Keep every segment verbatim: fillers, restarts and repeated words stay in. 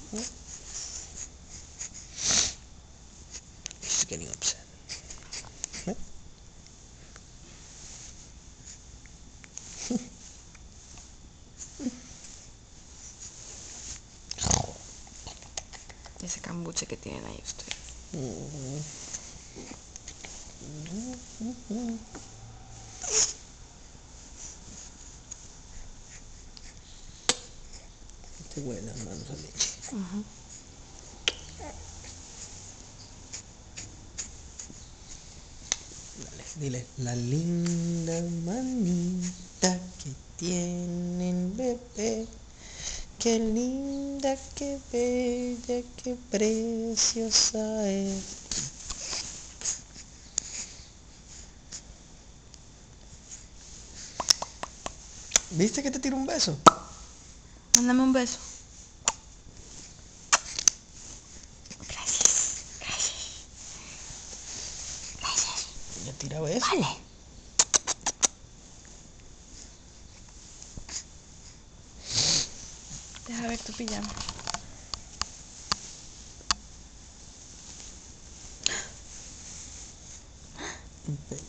He's getting upset. Ese cambuche que tienen ahí ustedes. Te huele las manos a leche. Uh-huh. Dale, dile, la linda manita que tiene el bebé, qué linda, qué bella, qué preciosa es. ¿Viste que te tiro un beso? Mándame un beso. Gracias, gracias. Gracias. Ya tira beso. Vale. Deja ver tu pijama. Un pelo.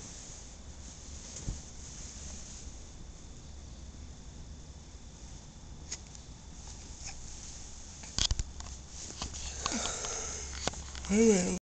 Ay, bueno.